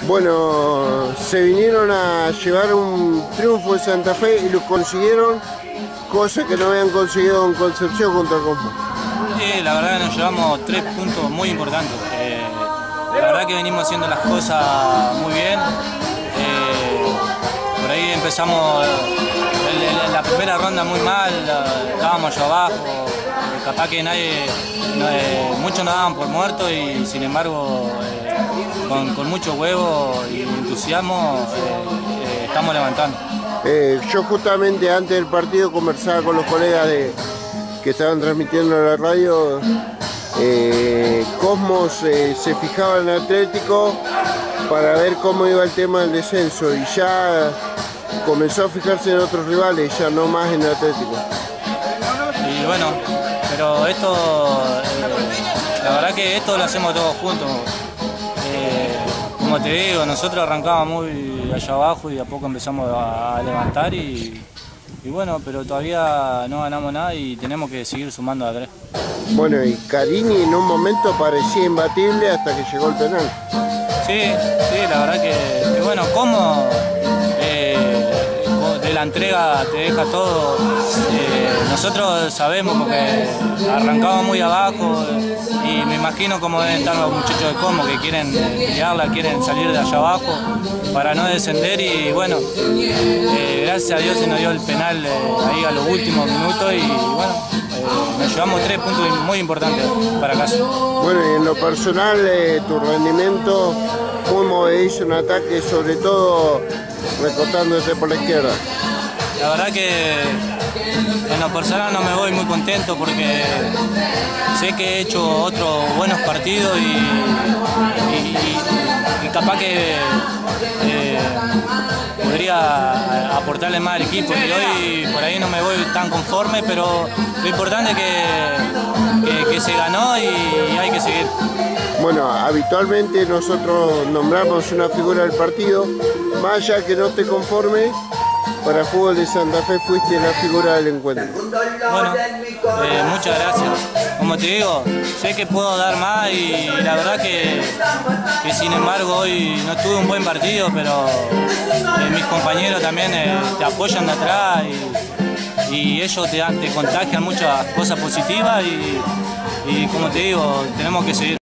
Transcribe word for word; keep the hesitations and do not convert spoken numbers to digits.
Bueno, se vinieron a llevar un triunfo en Santa Fe y lo consiguieron, cosa que no habían conseguido en Concepción contra Cosmos. Sí, la verdad que nos llevamos tres puntos muy importantes. Eh, la verdad que venimos haciendo las cosas muy bien. Eh, por ahí empezamos el, el, la primera ronda muy mal, estábamos allá abajo, capaz que nadie, no, eh, muchos nos daban por muertos y sin embargo eh, con, con mucho huevo y entusiasmo eh, eh, estamos levantando. Eh, yo justamente antes del partido conversaba con los colegas de, que estaban transmitiendo en la radio. eh, Cosmos eh, se fijaba en Atlético para ver cómo iba el tema del descenso y ya comenzó a fijarse en otros rivales, ya no más en Atlético. Y bueno, pero esto, eh, la verdad que esto lo hacemos todos juntos. Eh, como te digo, nosotros arrancábamos muy allá abajo y de a poco empezamos a, a levantar y, y bueno, pero todavía no ganamos nada y tenemos que seguir sumando a tres. Bueno, y Carini en un momento parecía imbatible hasta que llegó el penal. Sí, sí, la verdad que, que bueno, como eh, de la entrega te deja todo. Eh, nosotros sabemos porque arrancamos muy abajo eh, y me imagino cómo deben estar los muchachos de Como que quieren pelearla, quieren salir de allá abajo para no descender y bueno, eh, gracias a Dios se nos dio el penal eh, ahí a los últimos minutos y bueno, eh, nos llevamos tres puntos muy importantes para casa. Bueno, y en lo personal, eh, tu rendimiento, cómo hizo un ataque, sobre todo recortándote por la izquierda. La verdad que en lo personal no me voy muy contento porque sé que he hecho otros buenos partidos y, y, y, y capaz que eh, podría aportarle más al equipo y hoy por ahí no me voy tan conforme, pero lo importante es que, que, que se ganó y hay que seguir. Bueno, habitualmente nosotros nombramos una figura del partido, más allá que no esté conforme, para Fútbol de Santa Fe fuiste la figura del encuentro. Bueno, eh, muchas gracias. Como te digo, sé que puedo dar más y la verdad que, que sin embargo hoy no tuve un buen partido, pero eh, mis compañeros también eh, te apoyan de atrás y, y ellos te, te contagian muchas cosas positivas y, y como te digo, tenemos que seguir.